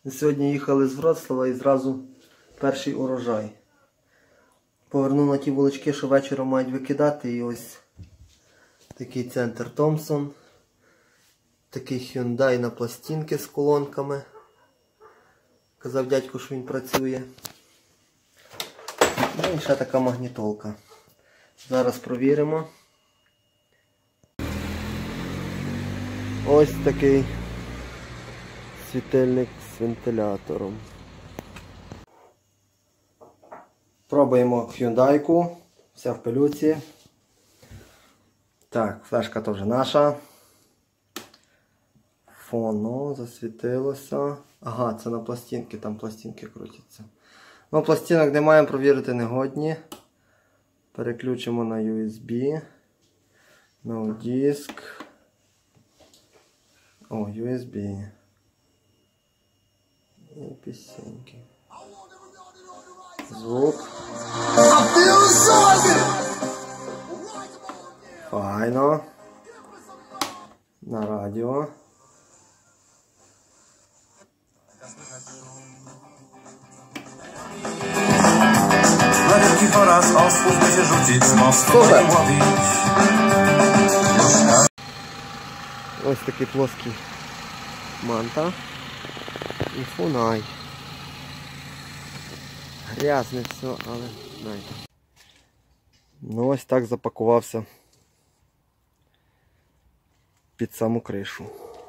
Сьогодні їхали з Вроцлава і зразу перший урожай. Повернув на ті вулички, що вечором мають викидати. І ось такий центр Томпсон. Такий Hyundai на пластинки з колонками. Казав дядько, що він працює. Ну і ще така магнітолка. Зараз провіримо. Ось такий світильник з вентилятором. Пробуємо Hyundai-ку. Вся в пилюці. Так, флешка теж наша. Фоно засвітилося. Ага, це на пластинки, там пластинки крутяться. Ну, пластинок не маємо, провірити не годні. Переключимо на USB. No диск. О, USB. І пісеньки. Звук. Файно. На радіо. Na wielki oraz osłów by się rzucić z mostu i łowić. Ось такий плоский манта і фунай. Грязне все, але знаєте. Ну ось так запакувався під саму кришу.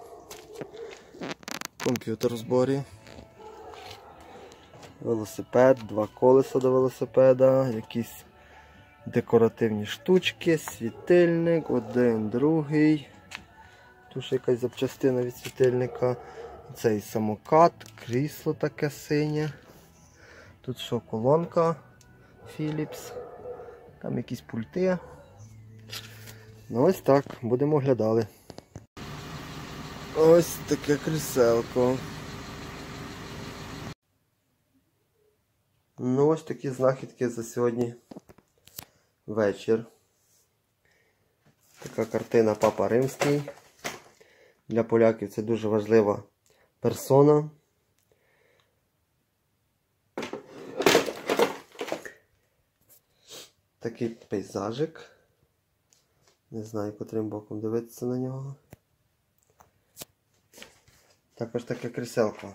Комп'ютер в зборі. Велосипед, два колеса до велосипеда, якісь декоративні штучки, світильник, один, другий. Тут ще якась запчастина від світильника. Цей самокат, крісло таке синє. Тут що, колонка Philips. Там якісь пульти. Ну ось так, будемо оглядали. Ось таке кріселко. Ну ось такі знахідки за сьогодні вечір. Така картина Папа Римський. Для поляків це дуже важлива персона. Такий пейзажик. Не знаю, котрим боком дивитися на нього. Також таке кріселко.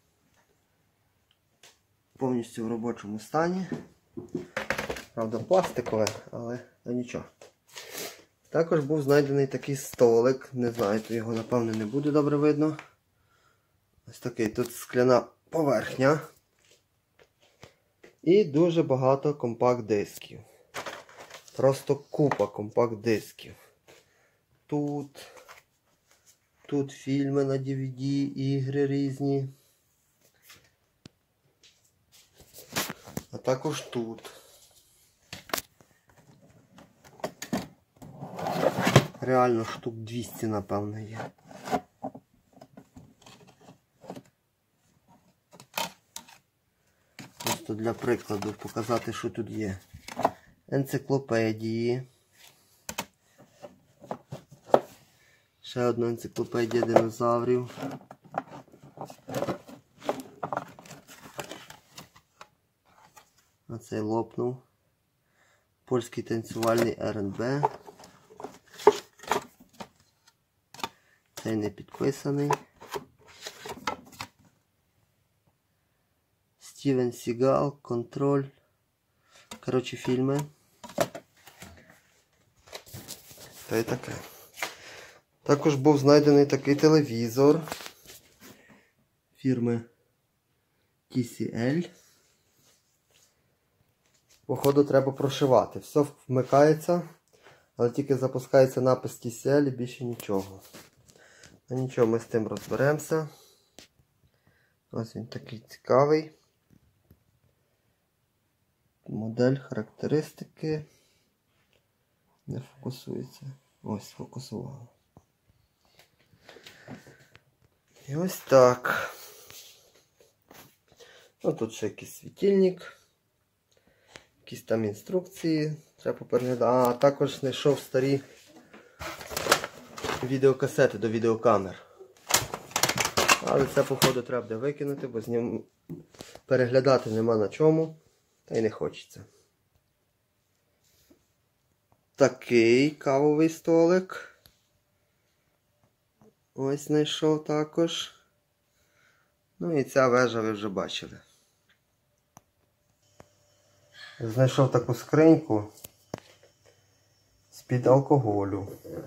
Повністю в робочому стані. Правда, пластикове, але нічого. Також був знайдений такий столик. Не знаю, то його напевно не буде добре видно. Ось такий тут скляна поверхня. І дуже багато компакт-дисків. Просто купа компакт-дисків. Тут фільми на DVD, ігри різні. А також тут. Реально штук 200, напевно, є. Просто для прикладу показати, що тут є. Енциклопедії. Ще одна енциклопедія динозаврів. А цей лопнув. Польський танцювальний РНБ. Цей не підписаний. Стівен Сігал, Контроль. Коротше, фільми. Та й таке. Також був знайдений такий телевізор фірми TCL. Походу треба прошивати. Все вмикається, але тільки запускається напис TCL і більше нічого. А нічого, ми з тим розберемося. Ось він такий цікавий. Модель, характеристики. Не фокусується. Ось, сфокусувало. І ось так. Ну, тут ще якийсь світильник. Якісь там інструкції. Треба переглядати. А також знайшов старі відеокасети до відеокамер. Але це, походу, треба буде викинути, бо з ним переглядати нема на чому. Та й не хочеться. Такий кавовий столик. Ось знайшов також. Ну і ця вежа ви вже бачили. Знайшов таку скриньку з-під алкоголю.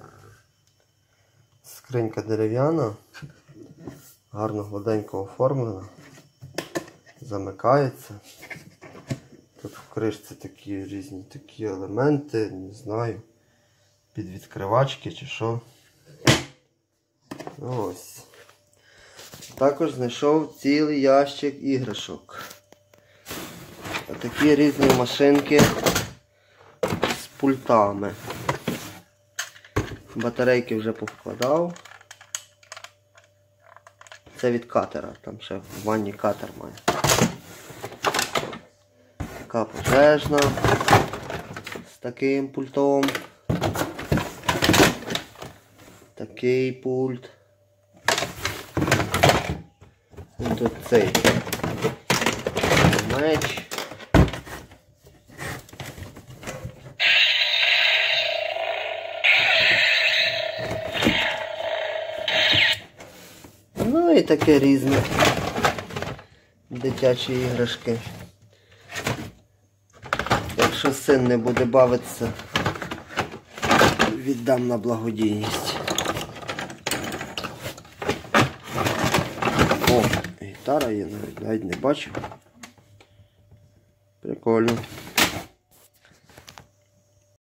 Скринька дерев'яна, гарно гладенько оформлена, замикається. Тут в кришці такі різні такі елементи, не знаю, під відкривачки чи що. Ось. Також знайшов цілий ящик іграшок. Такі різні машинки з пультами. Батарейки вже повкладав. Це від катера, там ще в ванні катер має. Така пожежна з таким пультом. Такий пульт. І тут цей меч. Ну і таке різне. Дитячі іграшки. Якщо син не буде бавитися, віддам на благодійність. О, гітара є, навіть не бачив. Прикольно.